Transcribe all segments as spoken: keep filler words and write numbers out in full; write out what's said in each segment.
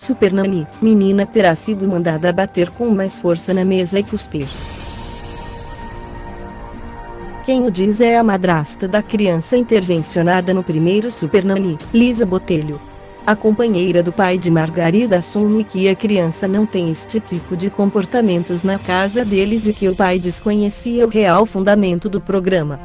Super Nani, menina terá sido mandada bater com mais força na mesa e cuspir. Quem o diz é a madrasta da criança intervencionada no primeiro Super Nani, Lisa Botelho. A companheira do pai de Margarida assume que a criança não tem este tipo de comportamentos na casa deles e que o pai desconhecia o real fundamento do programa.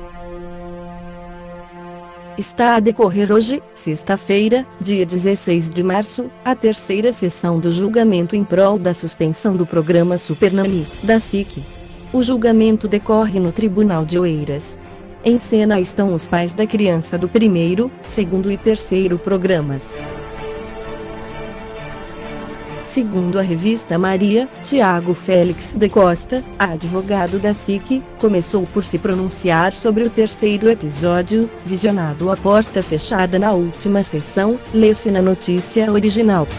Está a decorrer hoje, sexta-feira, dia dezesseis de março, a terceira sessão do julgamento em prol da suspensão do programa Super Nani, da S I C. O julgamento decorre no Tribunal de Oeiras. Em cena estão os pais da criança do primeiro, segundo e terceiro programas. Segundo a revista Maria, Tiago Félix de Costa, advogado da S I C, começou por se pronunciar sobre o terceiro episódio, visionado à porta fechada na última sessão, lê-se na notícia original.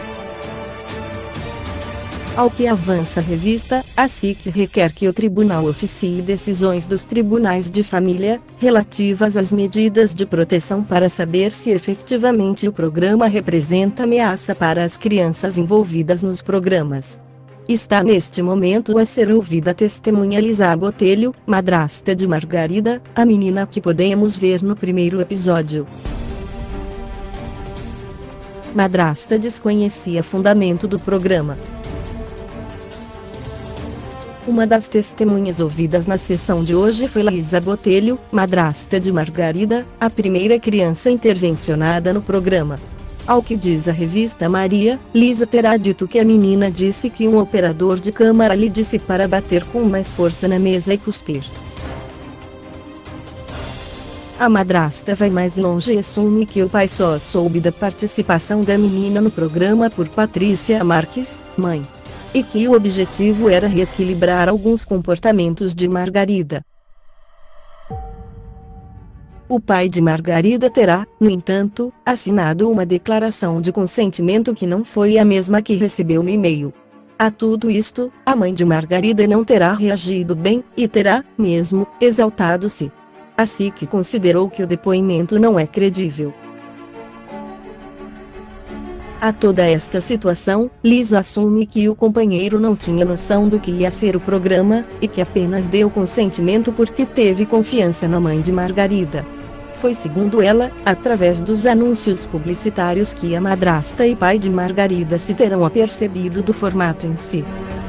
Ao que avança a revista, a S I C requer que o tribunal oficie decisões dos tribunais de família, relativas às medidas de proteção para saber se efetivamente o programa representa ameaça para as crianças envolvidas nos programas. Está neste momento a ser ouvida a testemunha Lisa Botelho, madrasta de Margarida, a menina que podemos ver no primeiro episódio. Madrasta desconhecia fundamento do programa. Uma das testemunhas ouvidas na sessão de hoje foi Lisa Botelho, madrasta de Margarida, a primeira criança intervencionada no programa. Ao que diz a revista Maria, Lisa terá dito que a menina disse que um operador de câmara lhe disse para bater com mais força na mesa e cuspir. A madrasta vai mais longe e assume que o pai só soube da participação da menina no programa por Patrícia Marques, mãe. E que o objetivo era reequilibrar alguns comportamentos de Margarida. O pai de Margarida terá, no entanto, assinado uma declaração de consentimento que não foi a mesma que recebeu no e-mail. A tudo isto, a mãe de Margarida não terá reagido bem, e terá, mesmo, exaltado-se. A S I C considerou que o depoimento não é credível. A toda esta situação, Lisa assume que o companheiro não tinha noção do que ia ser o programa, e que apenas deu consentimento porque teve confiança na mãe de Margarida. Foi, segundo ela, através dos anúncios publicitários que a madrasta e pai de Margarida se terão apercebido do formato em si.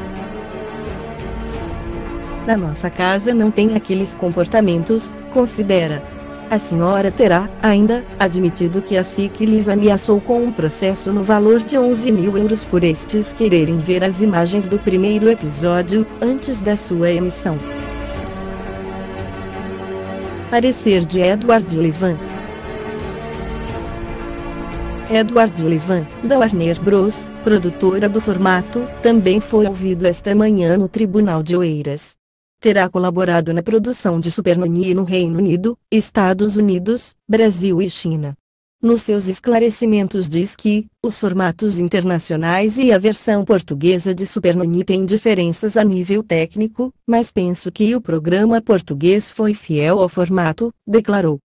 Na nossa casa não tem aqueles comportamentos, considera. A senhora terá, ainda, admitido que a S I C lhes ameaçou com um processo no valor de onze mil euros por estes quererem ver as imagens do primeiro episódio, antes da sua emissão. Parecer de Edward Levan. Edward Levan, da Warner Bros., produtora do formato, também foi ouvido esta manhã no Tribunal de Oeiras. Terá colaborado na produção de Super Nani no Reino Unido, Estados Unidos, Brasil e China. Nos seus esclarecimentos diz que, os formatos internacionais e a versão portuguesa de Super Nani têm diferenças a nível técnico, mas penso que o programa português foi fiel ao formato, declarou.